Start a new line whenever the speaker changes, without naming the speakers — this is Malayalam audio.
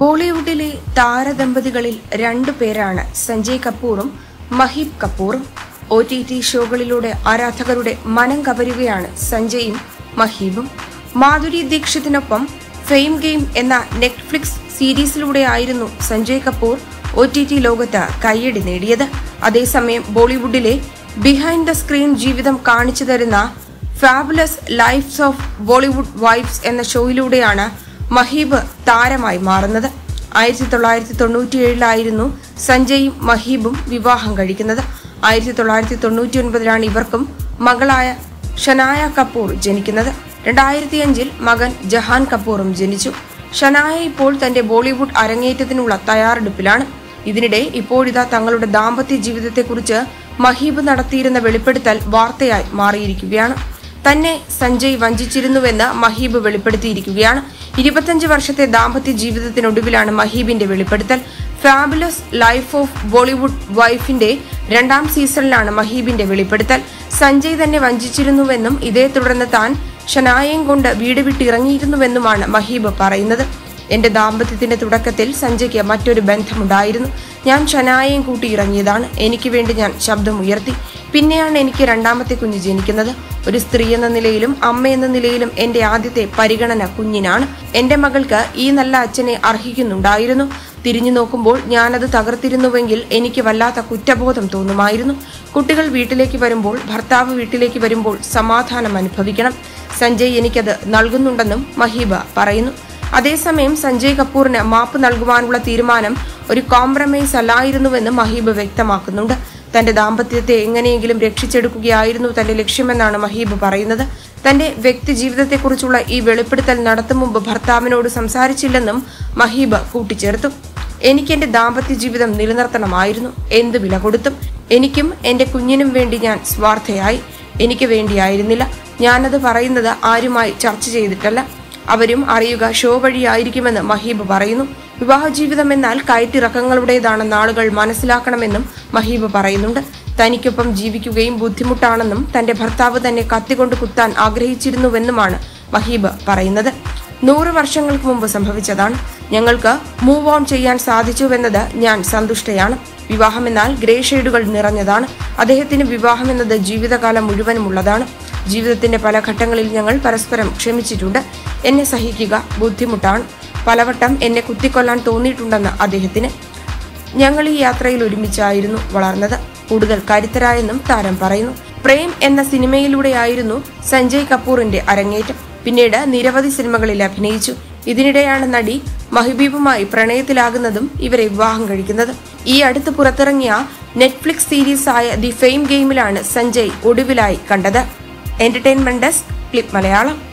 ബോളിവുഡിലെ താരദമ്പതികളിൽ രണ്ടു പേരാണ് സഞ്ജയ് കപൂറും മഹീപ് കപൂറും. OTT ഷോകളിലൂടെ ആരാധകരുടെ മനം കവരുകയാണ് സഞ്ജയും മഹീബും. മാധുരി ദീക്ഷിത്തിനൊപ്പം ഫെയിം ഗെയിം എന്ന നെറ്റ്ഫ്ലിക്സ് സീരീസിലൂടെയായിരുന്നു സഞ്ജയ് കപൂർ OTT ലോകത്ത് കയ്യടി നേടിയത്. അതേസമയം ബോളിവുഡിലെ ബിഹൈൻഡ് ദ സ്ക്രീൻ ജീവിതം കാണിച്ചു തരുന്ന fabulous lives of Bollywood vibes എന്ന ഷോയിലൂടെയാണ് മഹീബ് താരമായി മാറുന്നത്. 1997 സഞ്ജയും മഹീബും വിവാഹം കഴിക്കുന്നത്. 1999 ഇവർക്കും മകളായ ഷനായ കപൂർ ജനിക്കുന്നത്. 2005 മകൻ ജഹാൻ കപൂറും ജനിച്ചു. ഷനായ ഇപ്പോൾ തന്റെ ബോളിവുഡ് അരങ്ങേറ്റത്തിനുള്ള തയ്യാറെടുപ്പിലാണ്. ഇതിനിടെ ഇപ്പോഴിതാ തങ്ങളുടെ ദാമ്പത്യ ജീവിതത്തെക്കുറിച്ച് മഹീബ് നടത്തിയിരുന്ന വെളിപ്പെടുത്തൽ വാർത്തയായി മാറിയിരിക്കുകയാണ്. തന്നെ സഞ്ജയ് വഞ്ചിച്ചിരുന്നുവെന്ന് മഹീബ് വെളിപ്പെടുത്തിയിരിക്കുകയാണ്. 25 വർഷത്തെ ദാമ്പത്യ ജീവിതത്തിനൊടുവിലാണ് മഹീബിന്റെ വെളിപ്പെടുത്തൽ. ഫാബുലസ് ലൈഫ് ഓഫ് ബോളിവുഡ് വൈഫിന്റെ 2ാം സീസണിലാണ് മഹീബിന്റെ വെളിപ്പെടുത്തൽ. സഞ്ജയ് തന്നെ വഞ്ചിച്ചിരുന്നുവെന്നും ഇതേ തുടർന്ന് താൻ ഷനായയും കൊണ്ട് വീട് വിട്ടിറങ്ങിയിരുന്നുവെന്നുമാണ് മഹീബ് പറയുന്നത്. എന്റെ ദാമ്പത്യത്തിന്റെ തുടക്കത്തിൽ സഞ്ജയ്ക്ക് മറ്റൊരു ബന്ധമുണ്ടായിരുന്നു. ഞാൻ ഷനായയും കൂട്ടി ഇറങ്ങിയതാണ്. എനിക്ക് വേണ്ടി ഞാൻ ശബ്ദമുയർത്തി. പിന്നെയാണ് എനിക്ക് 2ാമത്തെ കുഞ്ഞ് ജനിക്കുന്നത്. ഒരു സ്ത്രീ എന്ന നിലയിലും അമ്മ എന്ന നിലയിലും എന്റെ ആദ്യത്തെ പരിഗണന കുഞ്ഞിനാണ്. എന്റെ മകൾക്ക് ഈ നല്ല അച്ഛനെ അർഹിക്കുന്നുണ്ടായിരുന്നു. തിരിഞ്ഞു നോക്കുമ്പോൾ ഞാനത് തകർത്തിരുന്നുവെങ്കിൽ എനിക്ക് വല്ലാത്ത കുറ്റബോധം തോന്നുമായിരുന്നു. കുട്ടികൾ വീട്ടിലേക്ക് വരുമ്പോൾ, ഭർത്താവ് വീട്ടിലേക്ക് വരുമ്പോൾ സമാധാനം അനുഭവിക്കണം. സഞ്ജയ് എനിക്കത് നൽകുന്നുണ്ടെന്നും മഹീബ പറയുന്നു. അതേസമയം സഞ്ജയ് കപൂറിന് മാപ്പ് നൽകുവാനുള്ള തീരുമാനം ഒരു കോംപ്രമൈസ് അല്ലായിരുന്നുവെന്ന് മഹീബ് വ്യക്തമാക്കുന്നുണ്ട്. തന്റെ ദാമ്പത്യത്തെ എങ്ങനെയെങ്കിലും രക്ഷിച്ചെടുക്കുകയായിരുന്നു തന്റെ ലക്ഷ്യമെന്നാണ് മഹീബ് പറയുന്നത്. തന്റെ വ്യക്തി ജീവിതത്തെക്കുറിച്ചുള്ള ഈ വെളിപ്പെടുത്തൽ നടത്തും മുമ്പ് ഭർത്താവിനോട് സംസാരിച്ചില്ലെന്നും മഹീബ് കൂട്ടിച്ചേർത്തു. എനിക്ക് എന്റെ ദാമ്പത്യ ജീവിതം നിലനിർത്തണമായിരുന്നു. എന്ത് വില കൊടുത്തും. എനിക്കും എന്റെ കുഞ്ഞിനും വേണ്ടി ഞാൻ സ്വാർത്ഥയായി. എനിക്ക് വേണ്ടിയായിരുന്നില്ല. ഞാനത് പറയുന്നത് ആരുമായി ചർച്ച ചെയ്തിട്ടല്ല. അവരും അറിയുക ഷോ വഴിയായിരിക്കുമെന്ന് മഹീബ് പറയുന്നു. വിവാഹ ജീവിതം എന്നാൽ കയറ്റിറക്കങ്ങളുടേതാണെന്ന് ആളുകൾ മനസ്സിലാക്കണമെന്നും മഹീബ് പറയുന്നുണ്ട്. തനിക്കൊപ്പം ജീവിക്കുകയും ബുദ്ധിമുട്ടാണെന്നും തന്റെ ഭർത്താവ് തന്നെ കത്തികൊണ്ട് കുത്താൻ ആഗ്രഹിച്ചിരുന്നുവെന്നുമാണ് മഹീബ് പറയുന്നത്. 100 വർഷങ്ങൾക്ക് മുമ്പ് സംഭവിച്ചതാണ്. ഞങ്ങൾക്ക് മൂവ് ഓൺ ചെയ്യാൻ സാധിച്ചുവെന്നത് ഞാൻ സന്തുഷ്ടയാണ്. വിവാഹമെന്നാൽ ഗ്രേ ഷെയ്ഡുകൾ നിറഞ്ഞതാണ്. അദ്ദേഹത്തിന് വിവാഹമെന്നത് ജീവിതകാലം മുഴുവനുമുള്ളതാണ്. ജീവിതത്തിന്റെ പല ഘട്ടങ്ങളിൽ ഞങ്ങൾ പരസ്പരം ക്ഷമിച്ചിട്ടുണ്ട്. എന്നെ സഹിക്കുക ബുദ്ധിമുട്ടാണ്. പലവട്ടം എന്നെ കുത്തിക്കൊല്ലാൻ തോന്നിയിട്ടുണ്ടെന്ന് അദ്ദേഹത്തിന്. ഞങ്ങൾ ഈ യാത്രയിൽ ഒരുമിച്ചായിരുന്നു വളർന്നത്. കൂടുതൽ കരുത്തരായെന്നും താരം പറയുന്നു. പ്രേം എന്ന സിനിമയിലൂടെയായിരുന്നു സഞ്ജയ് കപൂറിന്റെ അരങ്ങേറ്റം. പിന്നീട് നിരവധി സിനിമകളിൽ അഭിനയിച്ചു. ഇതിനിടെയാണ് നടി മഹബീബുമായി പ്രണയത്തിലാകുന്നതും ഇവരെ വിവാഹം കഴിക്കുന്നതും. ഈ അടുത്ത് പുറത്തിറങ്ങിയ നെറ്റ്ഫ്ലിക്സ് സീരീസായ ദി ഫെയിം ഗെയിമിലാണ് സഞ്ജയ് ഒടുവിലായി കണ്ടത്. Entertainment desk, clip Malayalam.